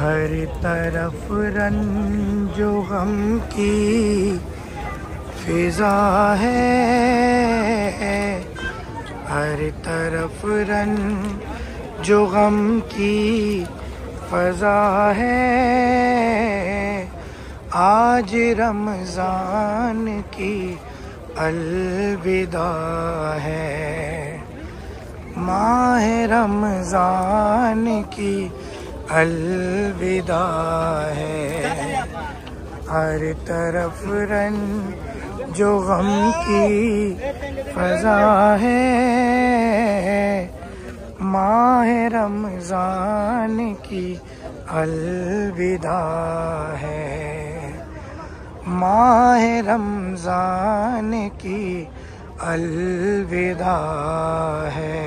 हर तरफ रंजो गम की फिजा है, हर तरफ रंजो गम की फजा है। आज रमज़ान की अलविदा है, माह रमज़ान की अलविदा है। हर तरफ रंजो गम की फजा है, माह रमज़ान की अलविदा है, माह रमज़ान की अलविदा है।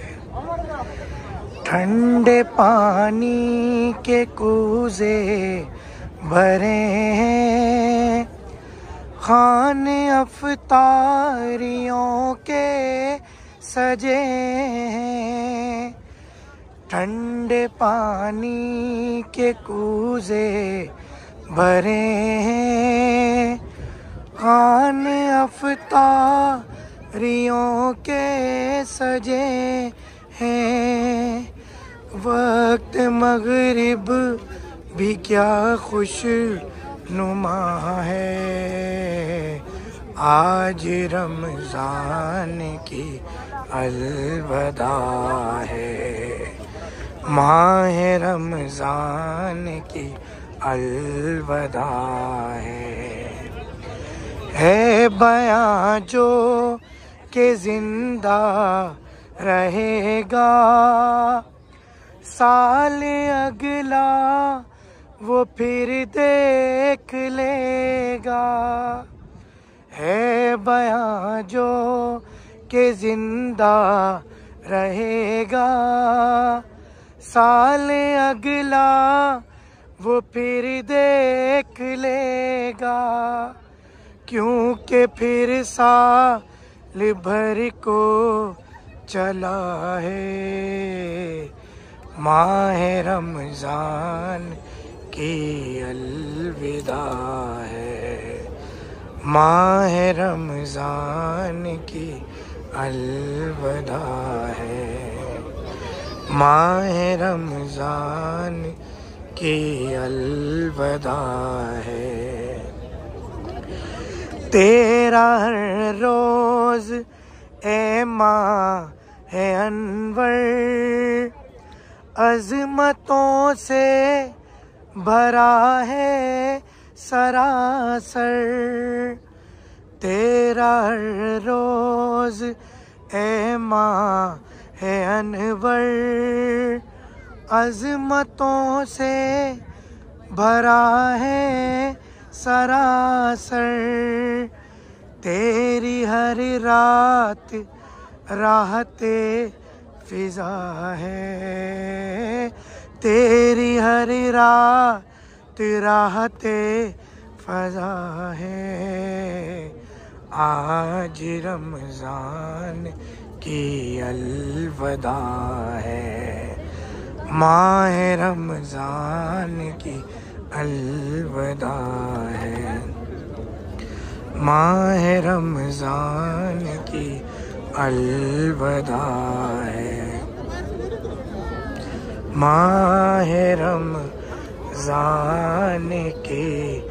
ठंडे पानी के कूज़े भरे हैं, खाने अफ्तारियों के सजे हैं। ठंडे पानी के कूज़े भरे हैं, खाने अफ्तारियों के सजे हैं। वक्त मगरिब भी क्या खुश नुमा है, आज रमज़ान की अलविदा है, माह रमज़ान की अलविदा है बयां जो के जिंदा रहेगा, साल अगला वो फिर देख लेगा। है बयां जो के जिंदा रहेगा, साल अगला वो फिर देख लेगा। क्योंकि फिर साल भर को चला है, माह रमज़ान की अलविदा है, माह रमज़ान की अलविदा है, माह रमज़ान की अलविदा है। तेरा हर रोज़ ए माह है अनवर, अज़मतों से भरा है सरासर। तेरा हर रोज़ ए माह है अनवर, अज़मतों से भरा है सरासर। तेरी हर रात राहते फिजा है, तेरी हर रात राहते फजा है। आज रमज़ान की अलविदा है, माह रमज़ान की अलविदा है, माह रमज़ान की अलविदा है, माह रमज़ान की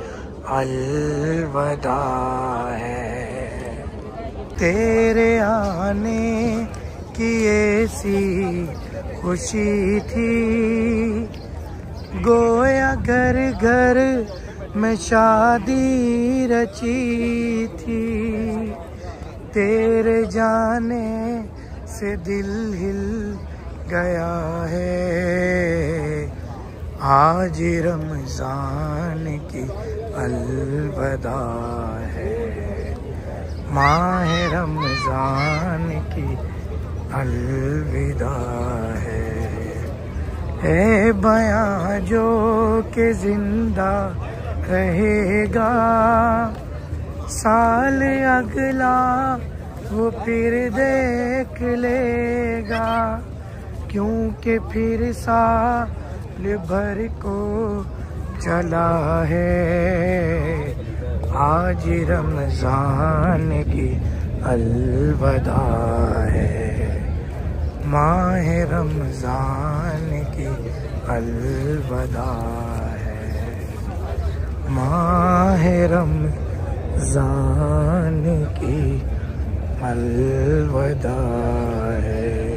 अलविदा है। तेरे आने की ऐसी खुशी थी, गोया घर घर में शादी रची थी। तेरे जाने से दिल हिल गया है, आज रमज़ान की अलविदा है, माह रमज़ान की अलविदा है बयां जो के जिंदा रहेगा, साल अगला वो फिर देख लेगा। क्योंकि फिर साल भर को चला है, आज रमजान की अलविदा है, माह रमजान की अलविदा है, माह रमजान की अलविदा है।